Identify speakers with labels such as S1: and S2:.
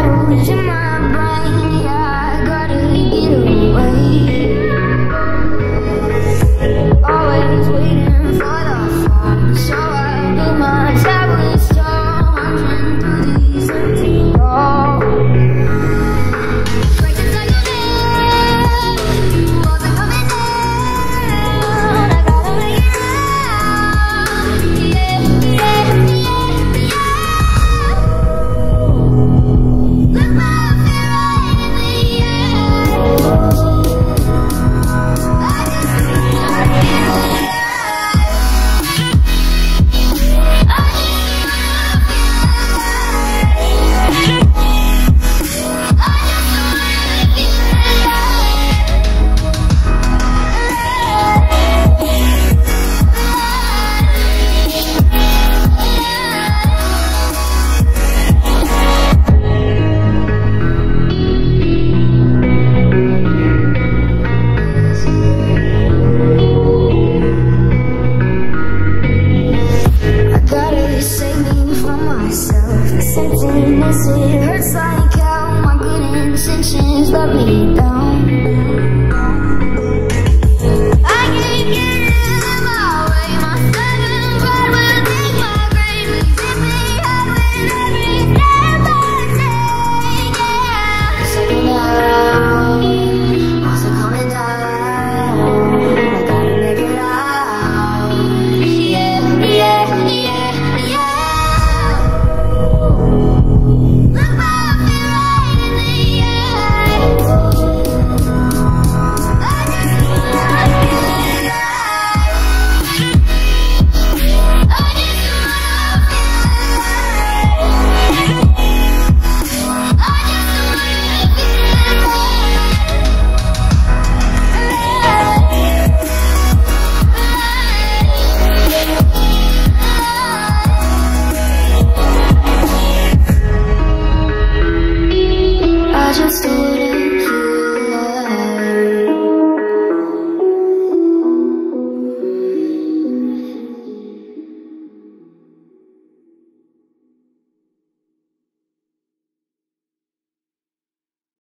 S1: shadows in my brain. Yeah, I gotta get away. Always waiting for the fall, so I build my towers tall, wandering through these empty halls. Break the cycle down, walls are coming down. I gotta make it out. Yeah, yeah, yeah, yeah. Look my feet right in the air. This emptiness, it hurts like hell. My good intentions let me down.